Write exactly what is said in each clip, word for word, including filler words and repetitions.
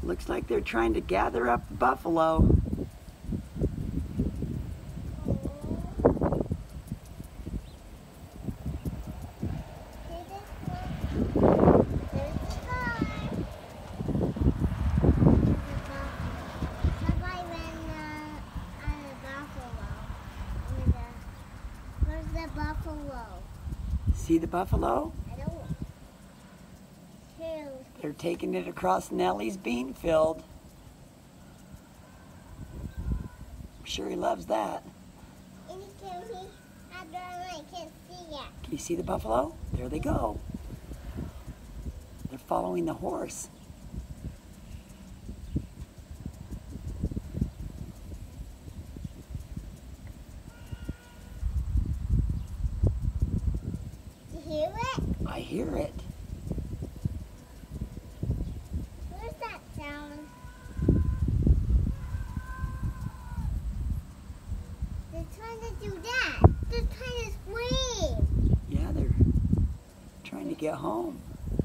Looks like they're trying to gather up the buffalo. Buffalo. See the buffalo? I don't. Two. They're taking it across Nellie's bean field. I'm sure he loves that. And he can see. I don't know. I can't see yet. Can you see the buffalo? There they go. They're following the horse. Hear it? I hear it. Where's that sound? They're trying to do that. They're trying to scream. Yeah, they're trying to get home.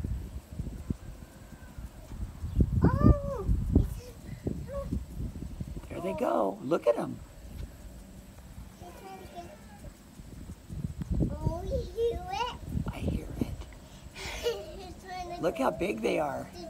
Oh, it's, oh. There they go. Look at them. They're trying to get. Oh, you hear it? I hear it. They're trying to Look how big they are. They're